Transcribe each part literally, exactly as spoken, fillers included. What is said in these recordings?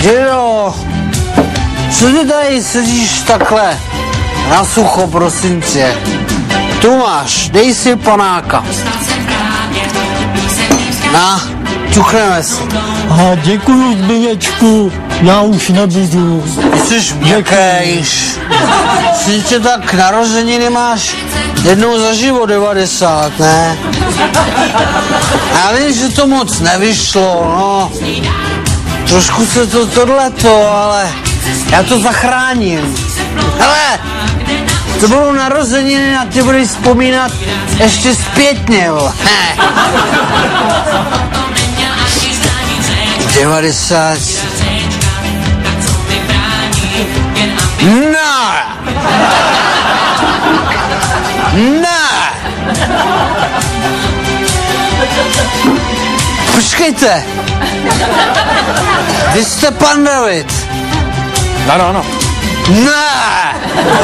Dědo, co ty tady sedíš takhle na sucho, prosím tě? Tu máš, dej si panáka. Na, ťukneme si. A děkuju, Zbyněčku, já už nebudu. Jsi měkkejš. Jsi tě tak narozeniny máš jednou za život devadesát, ne? Já vím, že to moc nevyšlo, no. Trošku se to tohleto, ale já to zachráním. Hele, to bylo narozeniny a ty budeš vzpomínat ještě zpětně, jo. devadesát. Ne! Ne! Počkejte! Vy jste pan David. Ano, ano. Ne!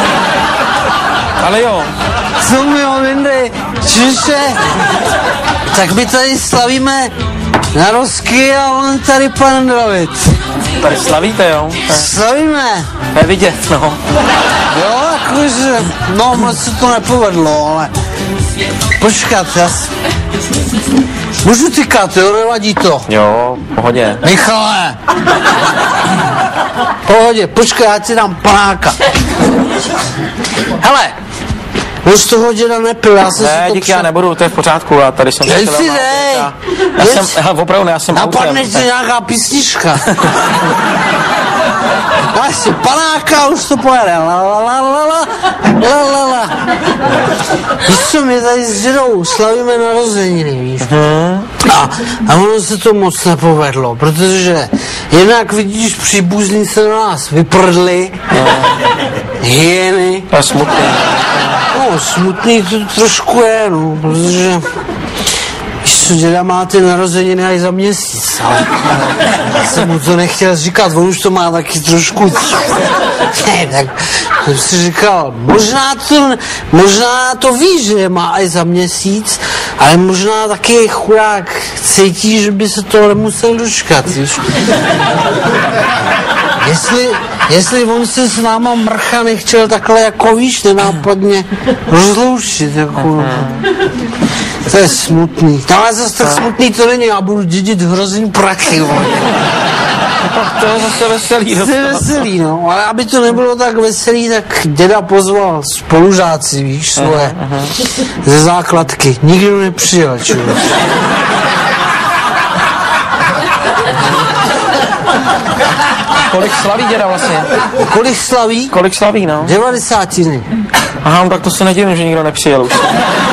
Ale jo. Co mi ho vyndej? Čiže? Tak my tady slavíme narozky a on tady pan David. Tady slavíte, jo? Slavíme. Je vidět, no. Jo, jakože, no moc se to nepovedlo, ale počkat, já s... Můžu tykat, jo, nevadí to. Jo, pohodě. Michale! Pohodě, počkej, já ti dám panáka. Hele, on z toho děda nepil, já jsem ne, si to díky, před... já nebudu, to je v pořádku, já tady jsem... Dej si, dej! Já, já jsem, hele, opravdu, já jsem... Napadne ti nějaká písnička. Dáš si panáka, už to pojede. La la la la la, la la la. Víš co, my tady s dědou slavíme narozeniny, víš? A, a ono se to moc nepovedlo, protože jednak vidíš, příbuzní se na nás vyprdli, hyeny. To je smutný. No, smutný to trošku je, no, protože... Víš co, děda má ty narozeniny až za měsíc, ale já jsem mu to nechtěl říkat, on už to má taky trošku... Ne, tak jsem si říkal, možná to, možná to ví, že má až za měsíc, ale možná taky chudák cítí, že by se to nemusel dočkat, víš. Jestli, jestli on se s náma mrcha nechtěl takhle jako víš, nenápadně rozloučit, jako no. To je smutný. Ale zase tak smutný to není, já budu dědit hrozný prachy, To je zase veselý. To je veselý, no, ale aby to nebylo tak veselý, tak děda pozval spolužáci, víš, svoje, ze základky. Nikdo nepřijel, člověk. Kolik slaví děda vlastně? Kolik slaví? Kolik slaví, no? devadesátiny. Aha, no tak to se nedivím, že nikdo nepřijel už.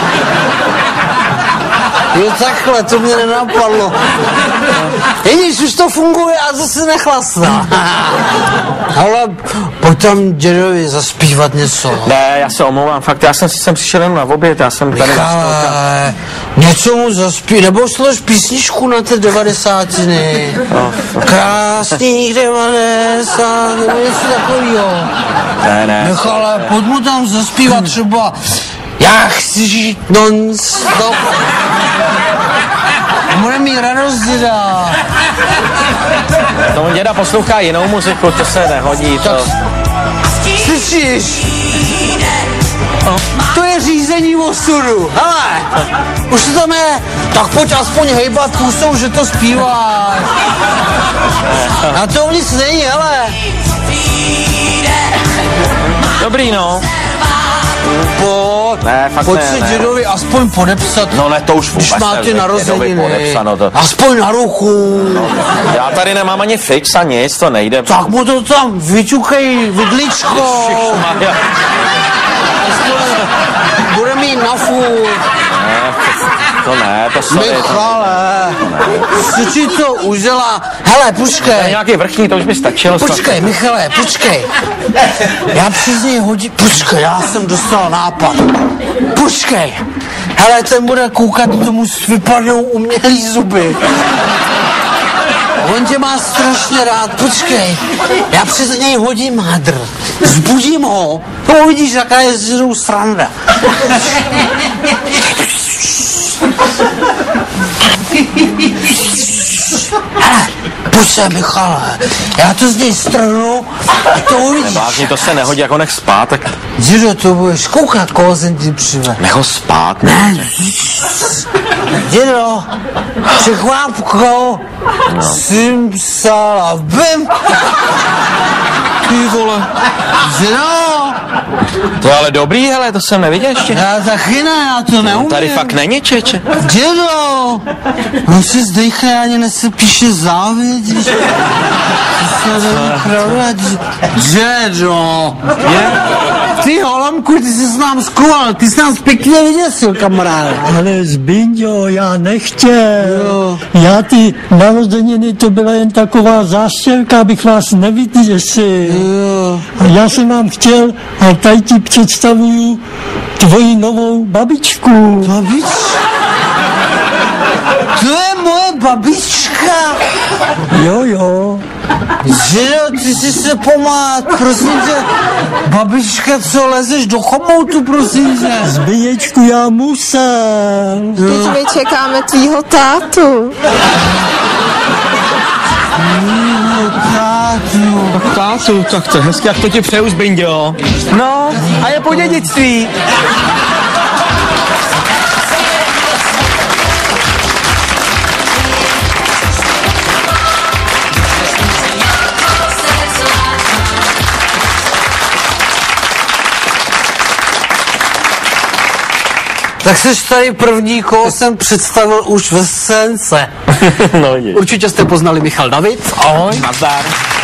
Jo, takhle, to mě nenapadlo. Vidíš, už to funguje a zase nechlastá. Ale pojď tam dědovi zaspívat něco. Ne, já se omlouvám, fakt, já jsem si sem přišel jenom na oběd, já jsem tady... Michale, něco mu zaspí, nebo slož písničku na ty devadesátiny. No, Krásných devadesát, nebo něco takovýho. ne, ne. Michale, pojď mu tam zaspívat třeba Já chci žít non-stop. Bude mít radost, děda. To on děda poslouchá jinou muziku, to se nehodí, to... Slyšíš? To je řízení osudu. Hele, už to tam je, tak pojď aspoň hejbat pusou, že to zpíváš. Na tom nic není, hele. Dobrý, no. Pojď, ne, fakt pojď ne, si ne. dědovi aspoň podepsat. No ne, to už vůbec když máte narozeniny. To... Aspoň na ruku. No, já tady nemám ani fix a nic, to nejde. Tak mu to tam vyťukej vidličkou. Bude mít na fůr. Ne, to ne, to sorry. Michale, co ti to udělá? Hele, počkej. Nějaký vrchní, to už by stačilo. Počkej, Michale, počkej. Já přes něj hodím, počkej, já jsem dostal nápad. Počkej. Hele, ten bude koukat, tomu vypadnou umělý zuby. On tě má strašně rád, počkej. Já přes něj hodím hadr. Zbudím ho. To uvidíš, jaká je s dědou sranda. Hele, Pojď se, Michale, já to z něj strhnu a to uvidíš. Blázni, to se nehodí, jako nech spát, tak Dědo, to budeš koukat, koho jsem ti přived. nech ho spát. Ne, dědo, překvápko, no. Jsem psala, bim. Ty vole. Dědo. To je ale dobrý, hele, to jsem neviděl ještě. Já taky ne, já to neumím. Tady fakt není, čeče. Dědo, on se zdejchne, ani nesepíše závěť, když to se není pravda. Dědo. Je? Ty holomku, ty jsi s nám skloval, ty jsi nás pěkně vyděsil, kamaráde. Ale Zbyňo, já nechtěl. Jo. Já ty narozeniny, to byla jen taková záštěrka, abych vás nevyděsil. Jo. Já jsem vám chtěl, a tady ti představuju tvoji novou babičku. Babička? To je moje babička. Jo, jo. Dědo, ty si se pomát, prosím tě. Babička, co lezeš do chomoutu, prosím tě. Zbyněčku, já musel. Teď my čekáme tvýho tátu. Mýho tátu. Tak tátu, tak to je hezky, jak to ti přeju, Zbyňo. No, a je po dědictví. Tak jsi tady první, koho jsem představil už ve scénce. No, je. Určitě jste poznali Michal David. Ahoj. Nazdar.